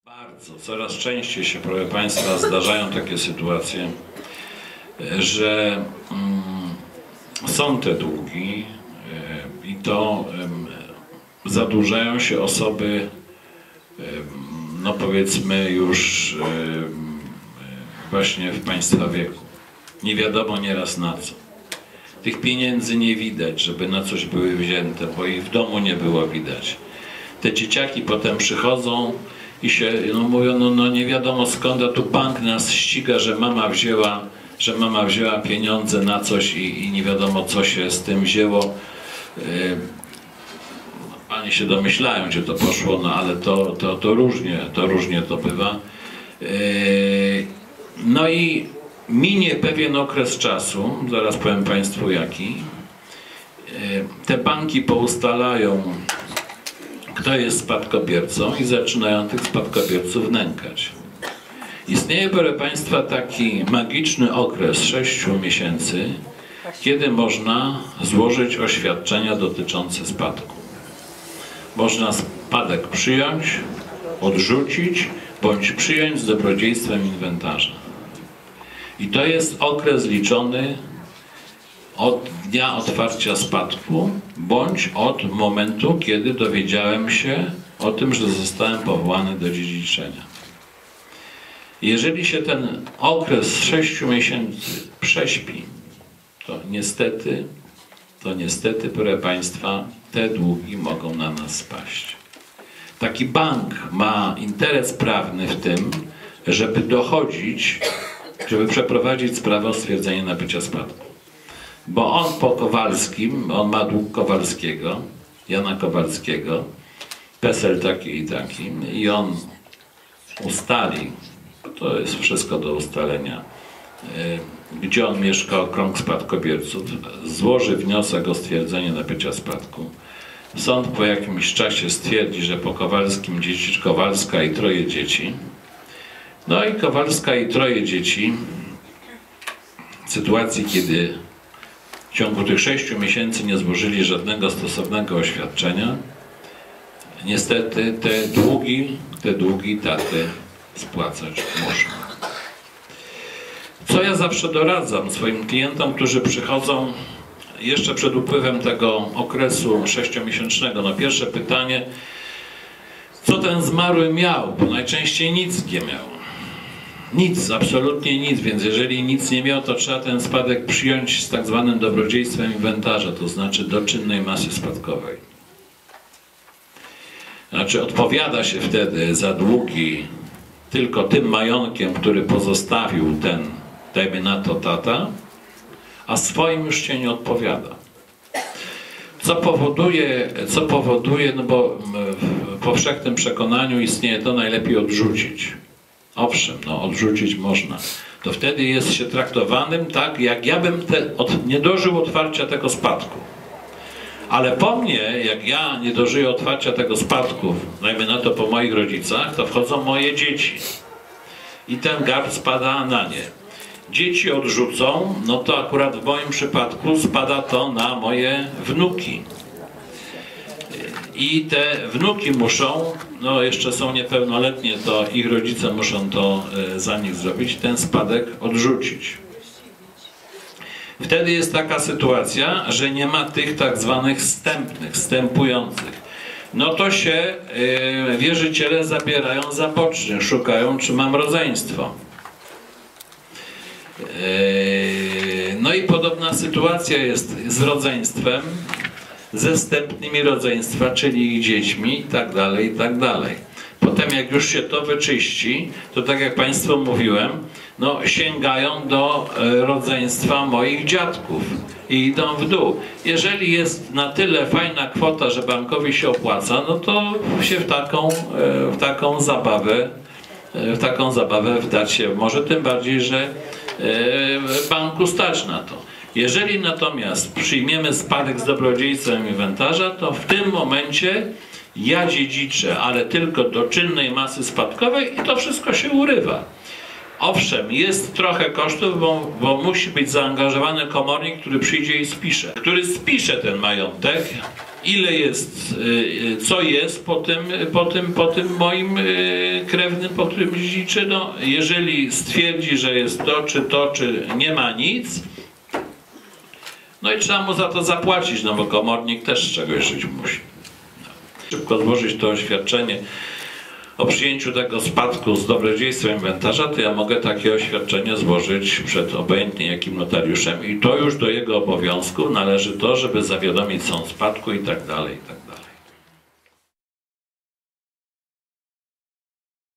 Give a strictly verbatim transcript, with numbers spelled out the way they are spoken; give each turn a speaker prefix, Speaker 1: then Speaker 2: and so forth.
Speaker 1: Bardzo, coraz częściej się, proszę Państwa, zdarzają takie sytuacje, że mm, są te długi y, i to y, zadłużają się osoby, y, no powiedzmy już y, y, właśnie w Państwa wieku. Nie wiadomo nieraz na co. Tych pieniędzy nie widać, żeby na coś były wzięte, bo ich w domu nie było widać. Te dzieciaki potem przychodzą i się no, mówią, no, no nie wiadomo skąd, a tu bank nas ściga, że mama wzięła, że mama wzięła pieniądze na coś i, i nie wiadomo co się z tym wzięło. Yy, Panie się domyślają, gdzie to poszło, no ale to, to, to różnie, to różnie to bywa. Yy, no i minie pewien okres czasu, zaraz powiem Państwu jaki. Yy, te banki poustalają, kto jest spadkobiercą i zaczynają tych spadkobierców nękać. Istnieje, proszę Państwa, taki magiczny okres sześciu miesięcy, kiedy można złożyć oświadczenia dotyczące spadku. Można spadek przyjąć, odrzucić, bądź przyjąć z dobrodziejstwem inwentarza. I to jest okres liczony od dnia otwarcia spadku, bądź od momentu, kiedy dowiedziałem się o tym, że zostałem powołany do dziedziczenia. Jeżeli się ten okres sześciu miesięcy prześpi, to niestety, to niestety, proszę Państwa, te długi mogą na nas spaść. Taki bank ma interes prawny w tym, żeby dochodzić, żeby przeprowadzić sprawę o stwierdzenie nabycia spadku. Bo on po Kowalskim, on ma dług Kowalskiego, Jana Kowalskiego, PESEL taki i taki, i on ustali, to jest wszystko do ustalenia, gdzie on mieszka, okrąg spadkobierców, złoży wniosek o stwierdzenie nabycia spadku. Sąd po jakimś czasie stwierdzi, że po Kowalskim dziedziczy Kowalska i troje dzieci. No i Kowalska i troje dzieci w sytuacji, kiedy w ciągu tych sześciu miesięcy nie złożyli żadnego stosownego oświadczenia, niestety te długi, te długi taty spłacać muszą. Co ja zawsze doradzam swoim klientom, którzy przychodzą jeszcze przed upływem tego okresu sześciomiesięcznego? No pierwsze pytanie, co ten zmarły miał? Bo najczęściej nic nie miał. Nic, absolutnie nic, więc jeżeli nic nie miał, to trzeba ten spadek przyjąć z tak zwanym dobrodziejstwem inwentarza, to znaczy do czynnej masy spadkowej. Znaczy odpowiada się wtedy za długi tylko tym majątkiem, który pozostawił ten, dajmy na to, tata, a swoim już się nie odpowiada. Co powoduje, co powoduje, no bo w powszechnym przekonaniu istnieje to, najlepiej odrzucić. Owszem, no odrzucić można. To wtedy jest się traktowanym tak, jak ja bym te, od, nie dożył otwarcia tego spadku. Ale po mnie, jak ja nie dożyję otwarcia tego spadku, dajmy na to po moich rodzicach, to wchodzą moje dzieci. I ten garb spada na nie. Dzieci odrzucą, no to akurat w moim przypadku spada to na moje wnuki. I te wnuki muszą, no jeszcze są niepełnoletnie, to ich rodzice muszą to za nich zrobić, ten spadek odrzucić. Wtedy jest taka sytuacja, że nie ma tych tak zwanych wstępnych, wstępujących. No to się yy, wierzyciele zabierają za poczyn, szukają, czy mam rodzeństwo. Yy, no i podobna sytuacja jest z rodzeństwem, ze wstępnymi rodzeństwa, czyli ich dziećmi i tak dalej, i tak dalej. Potem jak już się to wyczyści, to tak jak Państwu mówiłem, no sięgają do rodzeństwa moich dziadków i idą w dół. Jeżeli jest na tyle fajna kwota, że bankowi się opłaca, no to się w taką, w taką zabawę, w taką zabawę wdać się może, tym bardziej, że banku stać na to. Jeżeli natomiast przyjmiemy spadek z dobrodziejstwem inwentarza, to w tym momencie ja dziedziczę, ale tylko do czynnej masy spadkowej i to wszystko się urywa. Owszem, jest trochę kosztów, bo, bo musi być zaangażowany komornik, który przyjdzie i spisze. Który spisze ten majątek ile jest, co jest po tym, po tym, po tym moim krewnym, po którym dziedziczy. No, jeżeli stwierdzi, że jest to, czy to, czy nie ma nic, no i trzeba mu za to zapłacić, no bo komornik też z czegoś żyć musi. Szybko złożyć to oświadczenie o przyjęciu tego spadku z dobrodziejstwa inwentarza, to ja mogę takie oświadczenie złożyć przed obojętnie jakim notariuszem i to już do jego obowiązku należy to, żeby zawiadomić sąd spadku i tak dalej, i tak dalej.